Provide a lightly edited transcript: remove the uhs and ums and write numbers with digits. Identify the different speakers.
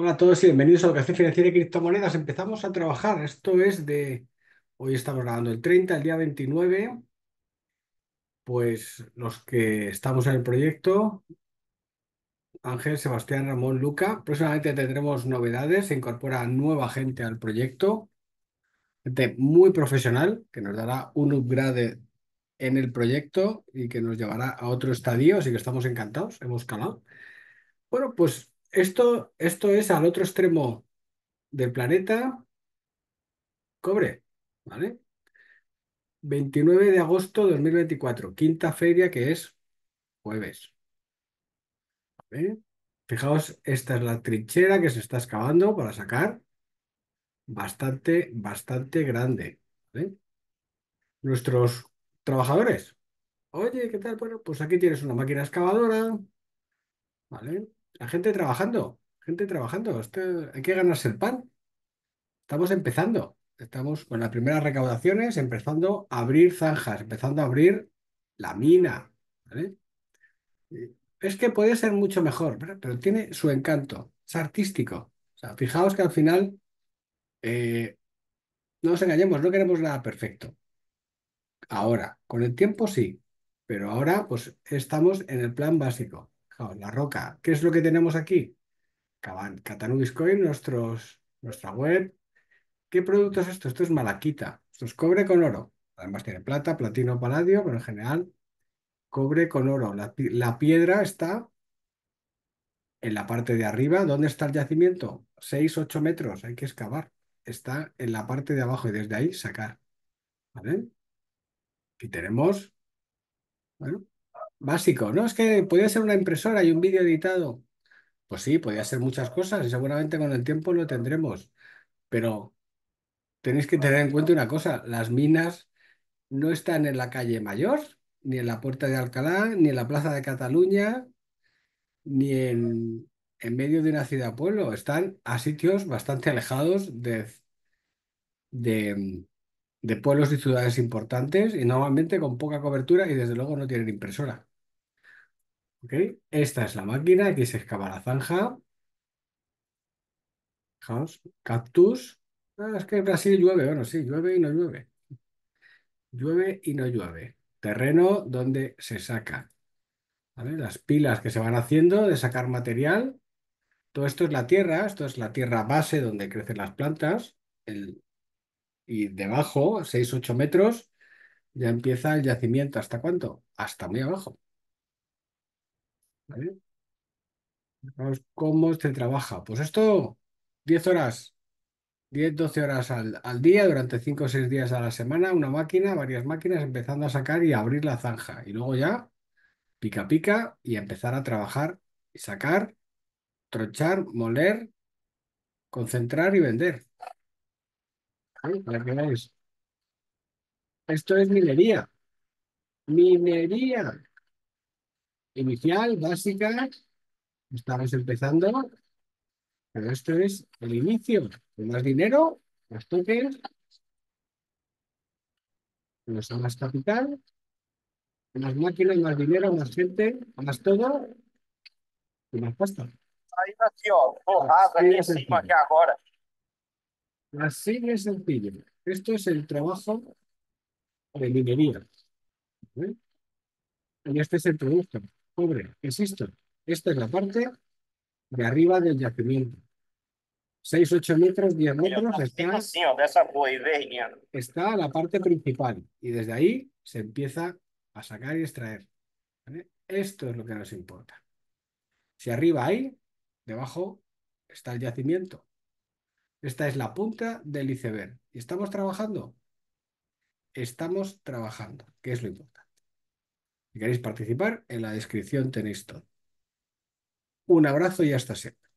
Speaker 1: Hola a todos y bienvenidos a Educación Financiera y Criptomonedas. Empezamos a trabajar. Hoy estamos grabando el 30, el día 29. Pues los que estamos en el proyecto, Ángel, Sebastián, Ramón, Luca. Próximamente tendremos novedades. Se incorpora nueva gente al proyecto. Gente muy profesional que nos dará un upgrade en el proyecto y que nos llevará a otro estadio. Así que estamos encantados. Hemos calado. Bueno, pues esto es al otro extremo del planeta. Cobre. ¿Vale? 29 de agosto de 2024, quinta feria que es jueves. ¿Eh? Fijaos, esta es la trinchera que se está excavando para sacar bastante grande. ¿Vale? Nuestros trabajadores. Oye, ¿qué tal? Bueno, pues aquí tienes una máquina excavadora. ¿Vale? La gente trabajando. Hay que ganarse el pan. Estamos empezando. Estamos con las primeras recaudaciones, empezando a abrir zanjas, empezando a abrir la mina. ¿Vale? Es que puede ser mucho mejor, pero tiene su encanto, es artístico. O sea, fijaos que al final, eh, no nos engañemos, no queremos nada perfecto. Ahora, con el tiempo sí, pero ahora pues estamos en el plan básico. Fijaos, la roca, ¿qué es lo que tenemos aquí? Catanubis Coin, nuestra web. ¿Qué producto es esto? Esto es malaquita, esto es cobre con oro. Además tiene plata, platino, paladio, pero en general cobre con oro. La piedra está en la parte de arriba. ¿Dónde está el yacimiento? 6, 8 metros, hay que excavar. Está en la parte de abajo y desde ahí sacar. ¿Vale? Y tenemos, bueno, básico, ¿no? Es que podía ser una impresora y un vídeo editado. Pues sí, podía ser muchas cosas y seguramente con el tiempo lo tendremos. Pero tenéis que tener en cuenta una cosa, las minas no están en la calle Mayor, ni en la Puerta de Alcalá, ni en la Plaza de Cataluña, ni en medio de una ciudad-pueblo. Están a sitios bastante alejados de, de pueblos y ciudades importantes y normalmente con poca cobertura y desde luego no tienen impresora. ¿Ok? Esta es la máquina, aquí se excava la zanja. Fijaos, cactus. Ah, es que en Brasil llueve, bueno, sí, llueve y no llueve. Llueve y no llueve. Terreno donde se saca. ¿Vale? Las pilas que se van haciendo de sacar material. Todo esto es la tierra, esto es la tierra base donde crecen las plantas. Y debajo, 6, 8 metros, ya empieza el yacimiento. ¿Hasta cuánto? Hasta muy abajo. ¿Vale? Vamos, ¿cómo se trabaja? Pues esto, 10 horas, 10, 12 horas al día, durante 5 o 6 días a la semana, una máquina, varias máquinas, empezando a sacar y a abrir la zanja. Y luego ya, pica pica y empezar a trabajar y sacar, tronchar, moler, concentrar y vender. ¿Sí? Para que veáis. Esto es minería. Minería inicial, básica. Estamos empezando. Pero esto es el inicio. Con más dinero, más tokens, más capital, más máquinas, más dinero, más gente, más todo y más pasta.
Speaker 2: Aí aqui, ó, borrado
Speaker 1: Así
Speaker 2: aqui em
Speaker 1: de
Speaker 2: cima,
Speaker 1: sencillo.
Speaker 2: aqui agora.
Speaker 1: Así de sencillo. Esto es el trabajo de minería. ¿Eh? Y este es el producto. Pobre, ¿qué es esto? Esta es la parte de arriba del yacimiento. 6, 8 metros, 10 metros
Speaker 2: Fica
Speaker 1: está,
Speaker 2: assim, ó, dessa cor aí, vermelha.
Speaker 1: está la parte principal. Y desde ahí se empieza a sacar y extraer. ¿Vale? Esto es lo que nos importa. Si arriba hay, debajo está el yacimiento. Esta es la punta del iceberg. ¿Y estamos trabajando? Estamos trabajando, que es lo importante. Si queréis participar, en la descripción tenéis todo. Un abrazo y hasta siempre.